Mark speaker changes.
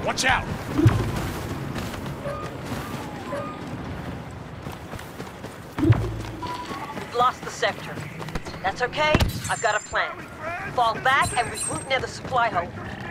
Speaker 1: Watch out!
Speaker 2: We've lost the sector. That's okay. I've got a plan. Fall back and regroup near the supply hole.